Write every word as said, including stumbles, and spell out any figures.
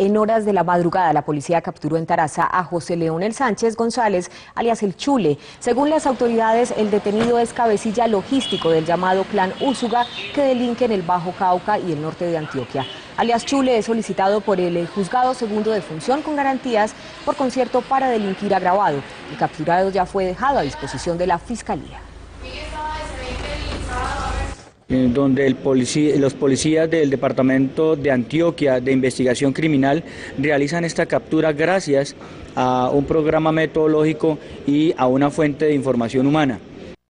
En horas de la madrugada, la policía capturó en Taraza a José Leonel Sánchez González, alias El Chule. Según las autoridades, el detenido es cabecilla logístico del llamado Clan Úsuga, que delinque en el Bajo Cauca y el norte de Antioquia. Alias Chule es solicitado por el Juzgado Segundo de Función con garantías por concierto para delinquir agravado. El capturado ya fue dejado a disposición de la Fiscalía. Donde el policía, los policías del Departamento de Antioquia de Investigación Criminal realizan esta captura gracias a un programa metodológico y a una fuente de información humana.